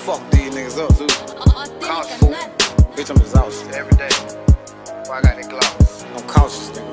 fuck these niggas up, too. Cautious, fool. Bitch, I'm exhausted every day. Boy, I got the Glocks. I'm cautious, nigga.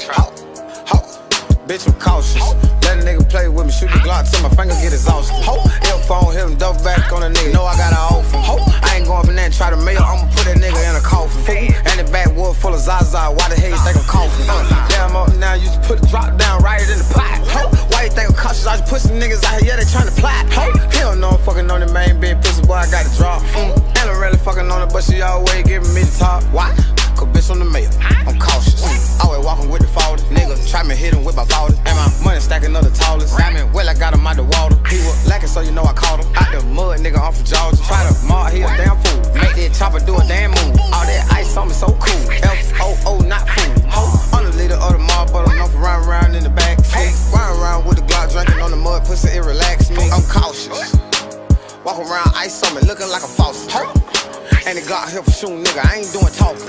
Bitch, I'm cautious. Let a nigga play with me, shoot the Glock till my finger get exhausted. Phone, hit him, double back on a nigga. Know I got an offer. I ain't going for that, try to mail. I'ma put that nigga in a coffin. And the backwood full of zaza. Why the hell you think I'm coughing? Yeah, I'm up now, you just put the drop down right in the pot. Why you think I'm cautious? I just put some niggas out here, yeah, they tryna plot. He don't know I'm fucking on the main bed, pussy boy, I got the drop. And I'm really fucking on it, but she always giving me the top. Why? Cause bitch on the mail, I'm cautious. Always walking with the faulty. Nigga, try me hit him with my faulty. And my money stacking up the tallest. Ramming well, I got him out the water. He was lacking, so you know I caught him. Out the mud, nigga, I'm from Georgia. Try to mark, he a damn fool. Make that chopper do a damn move. All that ice on me so cool. F-O-O, not fool. On the leader of the mob, but I'm known for riding around in the back. Riding around with the Glock, drinking on the mud, pussy, it relax me. I'm cautious. Walk around ice on me, looking like a faucet. And the Glock here for shooting, nigga, I ain't doing talking.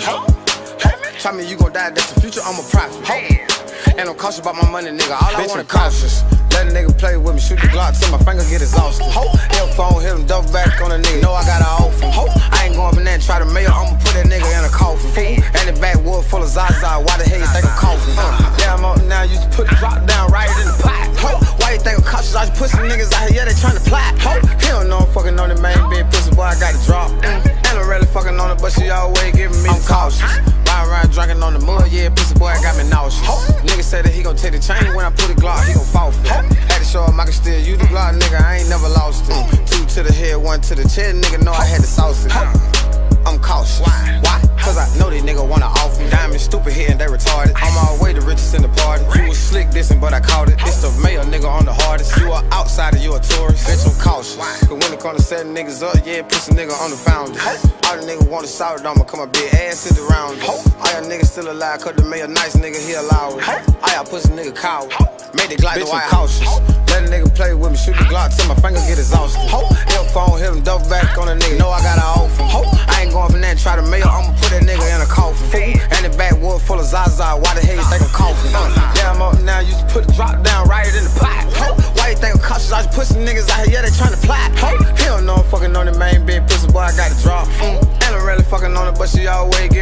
Try me, you gon' die, that's the future, I'm a prophet. And I'm cautious about my money, nigga, all I want is cautious. Let a nigga play with me, shoot the Glock till my finger get exhausted. Phone, hit him, double back on a nigga. Know I got an offer. I ain't going for that, try to mail. I'ma put that nigga in a coffin. And the backwood full of zaza. Why the hell you think I'm coughing? Yeah, I'm up now, you just put the drop down right in the pot. Why you think I'm cautious? I just put some niggas out here, yeah, they tryna plot. He don't know I'm fucking on the main bed, pussy boy, I got the drop. And I'm really fucking on it, but she always giving me the cautious. Riding around drinking on the mud, yeah, pussy boy, I got me nauseous. Nigga said that he gon' take the chain when I put the Glock, he gon' fall for it. Had to show him I can still use the Glock, nigga, I ain't never lost it. 2 to the head, 1 to the chest, nigga know I had the sauce it. I'm cautious. Why? Cause I know these niggas wanna off me. Diamond stupid here and they retarded. I'm all way the richest in the party. You was slick dissing, but I caught it. It's the mayor nigga on the hardest. You a outsider, you a tourist. Bitch, I'm cautious. Cause when it come to setting niggas up, yeah, pussy nigga on the founders. All the niggas want to shout it, I'ma come a big ass sit around. All y'all niggas still alive, cause the mayor nice nigga, he allowed it. All y'all pussy nigga coward. Made the Glock, bitch, I'm cautious. Let a nigga play with me, shoot the Glock till my finger get exhausted. Phone, hit him, double back on a nigga. Know I got an offer. I ain't going for that, try to mail. I'ma put that nigga in a coffin. And the backwood full of zaza. Why the hell you think I'm coughing? Yeah, I'm up now, you just put the drop down right in the pot. Why you think I'm cautious? I just put some niggas out here, yeah, they tryna plot. He don't know I'm fucking on the main bed, pussy boy, I got the drop. And I'm really fucking on it, but she always